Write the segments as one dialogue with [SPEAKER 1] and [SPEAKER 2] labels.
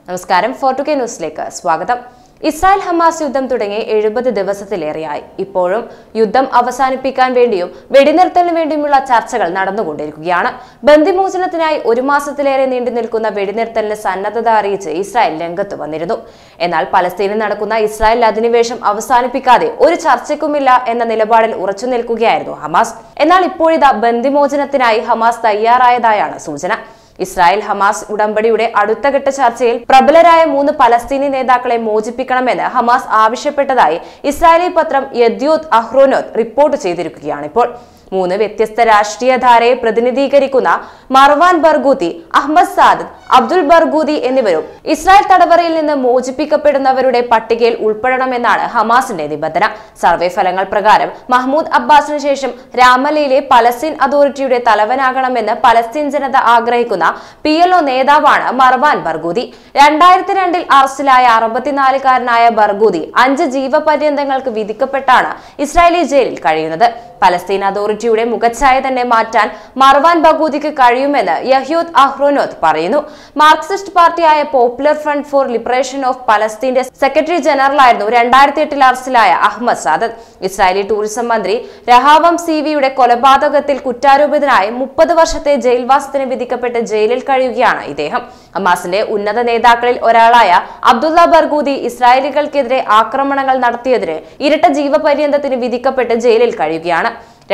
[SPEAKER 1] നമസ്കാരം, 4K ന്യൂസിലേക്ക് സ്വാഗതം. ഇസ്രായേൽ ഹമാസ് യുദ്ധം തുടങ്ങി 70 ദിവസത്തിലേറെയായി. ഇപ്പോഴും യുദ്ധം അവസാനിപ്പിക്കാൻ വേണ്ടിയും വെടിനിർത്തലിന് വേണ്ടിയുമുള്ള ചർച്ചകൾ നടന്നുകൊണ്ടിരിക്കുകയാണ്. ബന്ദിമോചനത്തിനായി 1 മാസത്തിലേറെ നീണ്ടു നിൽക്കുന്ന വെടിനിർത്തലിന് സന്നദ്ധത അറിയിച്ച് ഇസ്രായേൽ രംഗത്ത് വന്നിരുന്നു. എന്നാൽ പലസ്തീനിൽ നടക്കുന്ന ഇസ്രായേൽ അധിനിവേശം അവസാനിപ്പിക്കാതെ ഒരു ചർച്ചയ്ക്കുമില്ല എന്ന നിലപാടിൽ ഉറച്ചു നിൽക്കുകയായിരുന്നു ഹമാസ്. എന്നാൽ ഇപ്പോഴിതാ ബന്ദിമോചനത്തിനായി ഹമാസ് തയ്യാറായതായാണ് സൂചന. ഇസ്രായേൽ ഹമാസ് ഉടമ്പടിയുടെ അടുത്തഘട്ട ചർച്ചയിൽ പ്രബലരായ 3 പലസ്തീനി നേതാക്കളെ മോചിപ്പിക്കണമെന്ന് ഹമാസ് ആവശ്യപ്പെട്ടതായി ഇസ്രായേലി പത്രം യദ്യോത് അഹ്റോനോത്ത് റിപ്പോർട്ട് ചെയ്തിരിക്കുകയാണ്. ഇപ്പോൾ 3 വ്യത്യസ്ത രാഷ്ട്രീയധാരയെ പ്രതിനിധീകരിക്കുന്ന Marwan Barghouti, Ahmad Saadat, Abdul Barghouti എന്നിവരും ഇസ്രായേൽ തടവറയിൽ നിന്ന് മോചിപ്പിക്കപ്പെടുന്നവരുടെ പട്ടികയിൽ ഉൾപ്പെടണമെന്നാണ് ഹമാസിന്റെ നിബന്ധന. സർവേ ഫലങ്ങൾ പ്രകാരം മഹ്മൂദ് അബ്ബാസിന് ശേഷം രാമല്ലയിലെ പലസ്തീൻ അതോറിറ്റിയുടെ തലവനാകണമെന്ന് പലസ്തീൻ ജനത ആഗ്രഹിക്കുന്ന PLO നേതാവാണ് മർവാൻ ബർഗൂതി. 2002 അറസ്റ്റിലായ 64-കാരനായ ബർഗൂതി 5 ജീവപര്യന്തങ്ങൾക്ക് വിധിക്കപ്പെട്ടാണ് ഇസ്രായേലി ജയിലിൽ കഴിയുന്നത്. പലസ്തീൻ അതോറിറ്റിയുടെ മുഖച്ഛായ തന്നെ മാറ്റാൻ മർവാൻ ബർഗൂതിക്ക് കഴിയുമെന്ന് യദ്യോത് അഹ്റോനോത്ത് പറയുന്നു. മാർക്സിസ്റ്റ് പാർട്ടിയായ popular front for liberation of പലസ്തീന്റെ സെക്രട്ടറി ജനറലായിരുന്നു 2008 അറസ്റ്റിലായ അഹ്മദ് സാദത്ത്. ഇസ്രായേലി ടൂറിസം മന്ത്രി രഹാവം സിവിയുടെ കൊലപാതകത്തിൽ കുറ്റാരോപിതനായി 30 വർഷത്തെ ജയിൽവാസത്തിന് വിധിക്കപ്പെട്ട് ജയിലിൽ കഴിയുകയാണ് ഇദ്ദേഹം. ഹമാസിന്റെ ഉന്നത നേതാക്കളിൽ ഒരാളായ അബ്ദുള്ള ബർഗൂതി ഇസ്രായേലികൾക്കെതിരെ ആക്രമണങ്ങൾ നടത്തിയതിന് ഇരട്ട ജീവപര്യന്തത്തിന് വിധിക്കപ്പെട്ട് ജയിലിൽ കഴിയുകയാണ്.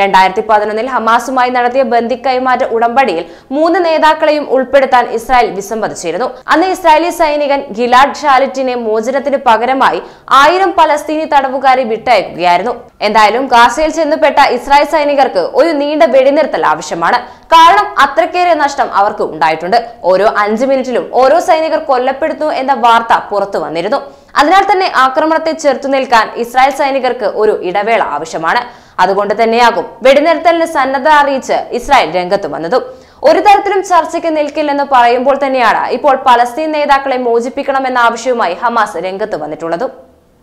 [SPEAKER 1] 2011 ഹമാസുമായി നടത്തിയ ബന്ദി കൈമാറ്റ ഉടമ്പടിയിൽ 3 നേതാക്കളെയും ഉൾപ്പെടുത്താൻ ഇസ്രായേൽ വിസമ്മതിച്ചിരുന്നു. അന്ന് ഇസ്രായേലി സൈനികൻ ഗിലാഡ് ഷാലിറ്റിനെ മോചനത്തിന് പകരമായി 1000 പലസ്തീനി തടവുകാരെ വിട്ടയക്കുകയായിരുന്നു. എന്തായാലും ഗാസയിൽ ചെന്നുപെട്ട ഇസ്രായേൽ സൈനികർക്ക് ഒരു നീണ്ട വെടിനിർത്തൽ ആവശ്യമാണ്. കാരണം അത്രക്കേറെ നഷ്ടം അവർക്ക് ഉണ്ടായിട്ടുണ്ട്. ഓരോ 5 മിനിറ്റിലും ഓരോ സൈനികർ കൊല്ലപ്പെടുന്നു എന്ന വാർത്ത പുറത്തു വന്നിരുന്നു. അതിനാൽ തന്നെ ആക്രമണത്തെ ചെറുത്തുനിൽക്കാൻ ഇസ്രായേൽ സൈനികർക്ക് ഒരു ഇടവേള ആവശ്യമാണ്. അതുകൊണ്ട് തന്നെയാകും വെടിനിർത്തലിന് സന്നദ്ധ അറിയിച്ച് ഇസ്രായേൽ രംഗത്ത് വന്നതും. ഒരു തരത്തിലും ചർച്ചയ്ക്ക് നിൽക്കില്ലെന്ന് പറയുമ്പോൾ തന്നെയാണ് ഇപ്പോൾ പലസ്തീൻ നേതാക്കളെ മോചിപ്പിക്കണമെന്ന ആവശ്യവുമായി ഹമാസ് രംഗത്ത് വന്നിട്ടുള്ളതും.